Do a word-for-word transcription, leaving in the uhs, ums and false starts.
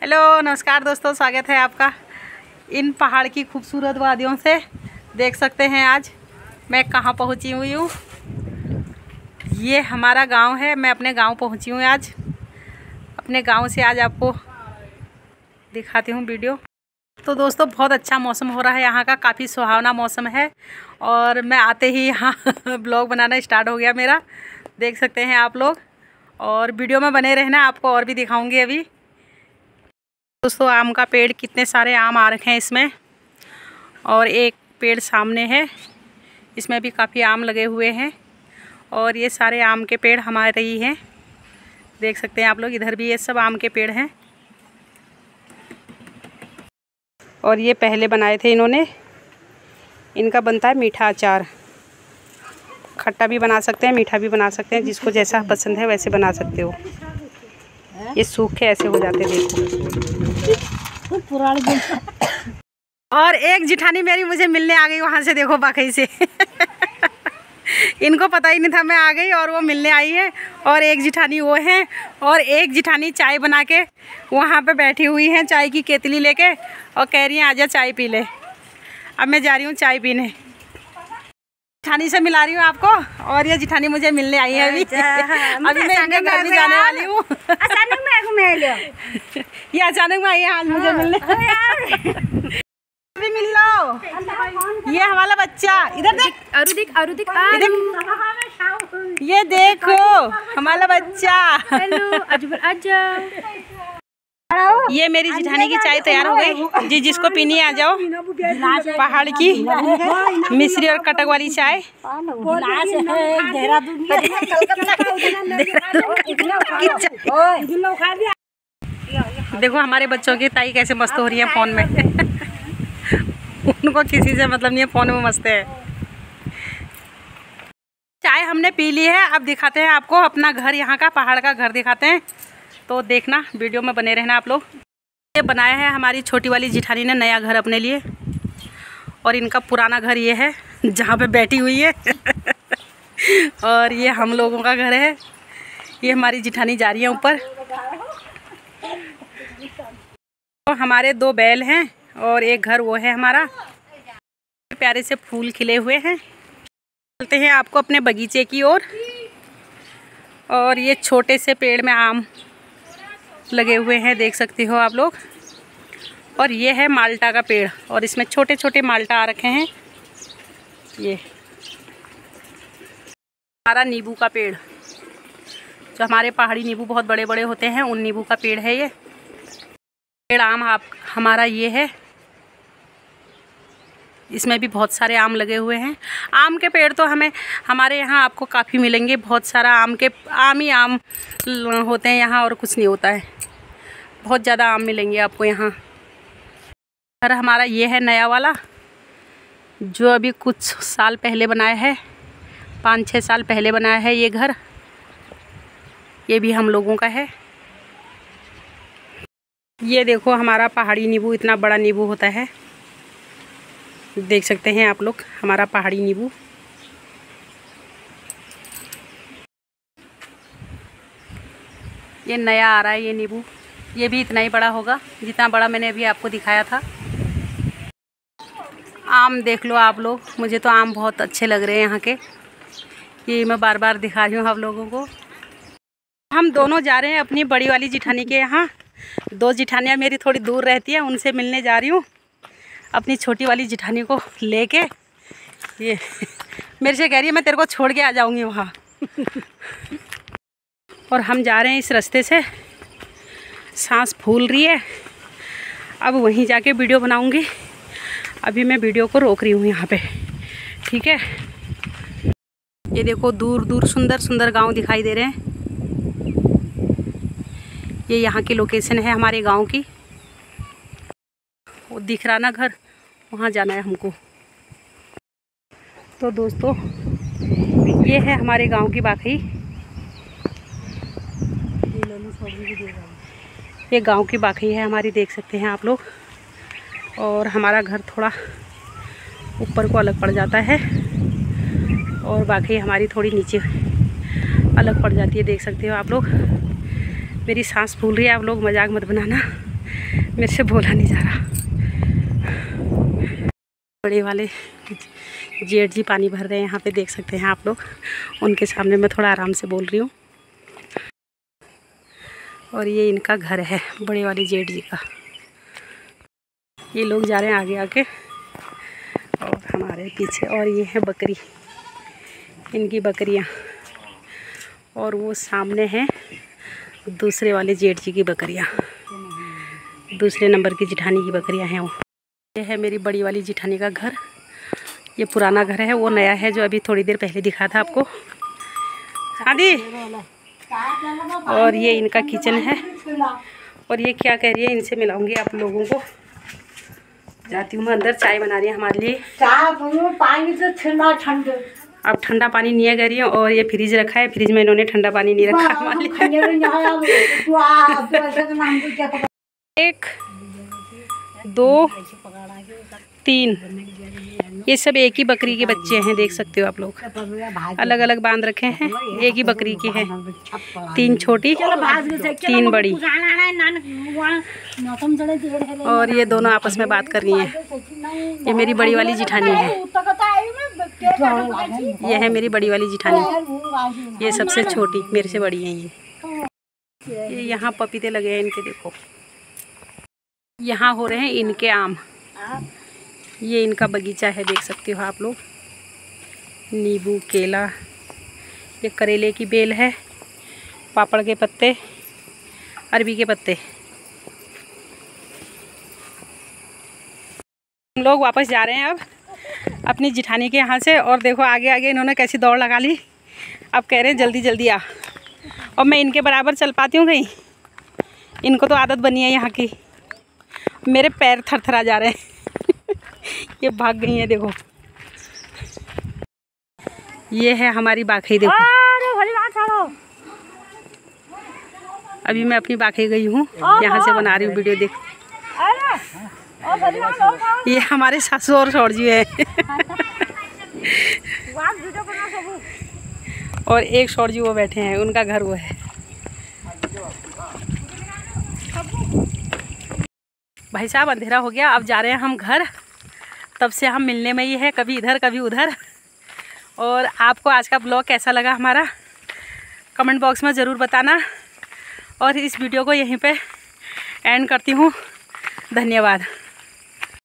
Hello नमस्कार दोस्तों, स्वागत है आपका इन पहाड़ की खूबसूरत वादियों से। देख सकते हैं आज मैं कहाँ पहुँची हुई हूँ। ये हमारा गांव है। मैं अपने गांव पहुँची हूँ आज। अपने गांव से आज आपको दिखाती हूँ वीडियो। तो दोस्तों बहुत अच्छा मौसम हो रहा है यहाँ का, काफ़ी सुहावना मौसम है। और मैं आते ही यहाँ ब्लॉग बनाना स्टार्ट हो गया मेरा, देख सकते हैं आप लोग। और वीडियो में बने रहना, आपको और भी दिखाऊंगी अभी। दोस्तों आम का पेड़, कितने सारे आम आ रखे हैं इसमें। और एक पेड़ सामने है, इसमें भी काफ़ी आम लगे हुए हैं। और ये सारे आम के पेड़ हमारे ही हैं, देख सकते हैं आप लोग। इधर भी ये सब आम के पेड़ हैं। और ये पहले बनाए थे इन्होंने। इनका बनता है मीठा अचार। खट्टा भी बना सकते हैं, मीठा भी बना सकते हैं, जिसको जैसा पसंद है वैसे बना सकते हो। ये सूखे ऐसे हो जाते, देखो। और एक जिठानी मेरी मुझे मिलने आ गई वहाँ से, देखो बाकई से। इनको पता ही नहीं था मैं आ गई, और वो मिलने आई है। और एक जिठानी वो है, और एक जिठानी चाय बना के वहाँ पे बैठी हुई है, चाय की केतली लेके, और कह रही हैं आजा चाय पी ले। अब मैं जा रही हूँ चाय पीने। जिठानी से मिला रही हूँ आपको, और ये जिठानी मुझे मिलने आई है अभी। अभी मैं इनके घर भी जाने वाली हूँ। अचानक में मैं लियो। ये अचानक में आई है आज मुझे मिलने। अभी मिल लो। ये हमारा बच्चा, इधर देख अरु देख, अरु देख, इधर। ये देखो हमारा बच्चा। हेलो अजबर आजा। ये मेरी जिठानी की चाय तैयार हो गई जी, जिसको पीनी आ जाओ। पहाड़ की मिश्री और कटक वाली चाय। देखो हमारे बच्चों की ताई कैसे मस्त हो रही है फोन में। उनको किसी से मतलब नहीं है, फोन में मस्त है। चाय हमने पी ली है, अब दिखाते हैं आपको अपना घर, यहाँ का पहाड़ का घर दिखाते हैं। तो देखना, वीडियो में बने रहना आप लोग। ये बनाया है हमारी छोटी वाली जिठानी ने नया घर अपने लिए। और इनका पुराना घर ये है जहाँ पे बैठी हुई है। और ये हम लोगों का घर है। ये हमारी जिठानी जा रही है ऊपर। तो हमारे दो बैल हैं और एक घर वो है हमारा। प्यारे से फूल खिले हुए हैं। चलते हैं आपको अपने बगीचे की ओर। और, और ये छोटे से पेड़ में आम लगे हुए हैं, देख सकते हो आप लोग। और ये है माल्टा का पेड़, और इसमें छोटे छोटे माल्टा आ रखे हैं। ये हमारा नींबू का पेड़, जो हमारे पहाड़ी नींबू बहुत बड़े बड़े होते हैं, उन नींबू का पेड़ है ये। पेड़ आम आप हमारा ये है, इसमें भी बहुत सारे आम लगे हुए हैं। आम के पेड़ तो हमें हमारे यहाँ आपको काफ़ी मिलेंगे। बहुत सारा आम के आम ही आम होते हैं यहाँ, और कुछ नहीं होता है। बहुत ज़्यादा आम मिलेंगे आपको यहाँ। घर हमारा ये है नया वाला, जो अभी कुछ साल पहले बनाया है, पाँच छः साल पहले बनाया है ये घर। ये भी हम लोगों का है। ये देखो हमारा पहाड़ी नींबू, इतना बड़ा नींबू होता है, देख सकते हैं आप लोग हमारा पहाड़ी नींबू। ये नया आ रहा है ये नींबू। ये भी इतना ही बड़ा होगा जितना बड़ा मैंने अभी आपको दिखाया था। आम देख लो आप लोग, मुझे तो आम बहुत अच्छे लग रहे हैं यहाँ के। ये मैं बार बार दिखा रही हूँ आप लोगों को। हम दोनों जा रहे हैं अपनी बड़ी वाली जिठानी के यहाँ। दो जिठानियाँ मेरी थोड़ी दूर रहती है, उनसे मिलने जा रही हूँ अपनी छोटी वाली जिठानी को लेके। ये मेरे से कह रही है मैं तेरे को छोड़ के आ जाऊंगी वहाँ। और हम जा रहे हैं इस रास्ते से। सांस फूल रही है, अब वहीं जाके वीडियो बनाऊंगी। अभी मैं वीडियो को रोक रही हूँ यहाँ पे, ठीक है। ये देखो दूर दूर सुंदर सुंदर गांव दिखाई दे रहे हैं। ये यहाँ की लोकेशन है हमारे गांव की। वो दिख रहा ना घर, वहाँ जाना है हमको। तो दोस्तों ये है हमारे गांव की बाखई। ये गांव की बाखई है हमारी, देख सकते हैं आप लोग। और हमारा घर थोड़ा ऊपर को अलग पड़ जाता है, और बाखई हमारी थोड़ी नीचे अलग पड़ जाती है, देख सकते हो आप लोग। मेरी सांस फूल रही है, आप लोग मजाक मत बनाना। मेरे से बोला नहीं जा रहा। बड़े वाले जेठ जी पानी भर रहे हैं यहाँ पे, देख सकते हैं आप लोग। उनके सामने मैं थोड़ा आराम से बोल रही हूँ। और ये इनका घर है, बड़े वाले जेठ जी का। ये लोग जा रहे हैं आगे आगे और हमारे पीछे। और ये है बकरी, इनकी बकरियाँ। और वो सामने हैं दूसरे वाले जेठ जी की बकरियाँ, दूसरे नंबर की जिठानी की बकरियाँ हैं वो। ये है मेरी बड़ी वाली जिठानी का घर। ये पुराना घर है, वो नया है जो अभी थोड़ी देर पहले दिखा था आपको। हाँ दी। और ये इनका किचन है। और ये क्या कह रही है, इनसे मिलाऊंगी आप लोगों को। जाती हूँ मैं अंदर, चाय बना रही है हमारे लिए। पानी तो ठंडा ठंडा। अब ठंडा पानी नहीं है कह रही, और ये फ्रिज रखा है, फ्रिज में इन्होंने ठंडा पानी नहीं रखा हमारे लिए। एक दो तीन, ये सब एक ही बकरी के बच्चे हैं, देख सकते हो आप लोग। अलग अलग बांध रखे हैं, एक ही बकरी के हैं। तीन छोटी, तीन बड़ी। और ये दोनों आपस में बात कर रही हैं। ये मेरी बड़ी वाली जिठानी है, ये है मेरी बड़ी वाली जिठानी। ये सबसे छोटी, मेरे से बड़ी है ये। ये यहाँ पपीते लगे हैं इनके, देखो। यहाँ हो रहे हैं इनके आम। ये इनका बगीचा है, देख सकते हो आप लोग। नींबू, केला, ये करेले की बेल है, पापड़ के पत्ते, अरबी के पत्ते। हम लोग वापस जा रहे हैं अब अपनी जिठानी के यहाँ से। और देखो आगे आगे इन्होंने कैसी दौड़ लगा ली। अब कह रहे हैं जल्दी जल्दी आ। और मैं इनके बराबर चल पाती हूँ कहीं? इनको तो आदत बनी है यहाँ की। मेरे पैर थरथरा जा रहे हैं। ये भाग गई है, देखो। ये है हमारी बाखई, देखो। अभी मैं अपनी बाखई गई हूँ, यहाँ से बना रही हूँ वीडियो, देखो। ये हमारे सासू और सौर जी है। और एक सौर जी वो बैठे हैं, उनका घर वो है। भाई साहब अंधेरा हो गया, अब जा रहे हैं हम घर। तब से हम मिलने में ही है, कभी इधर कभी उधर। और आपको आज का ब्लॉग कैसा लगा हमारा, कमेंट बॉक्स में ज़रूर बताना। और इस वीडियो को यहीं पे एंड करती हूँ। धन्यवाद।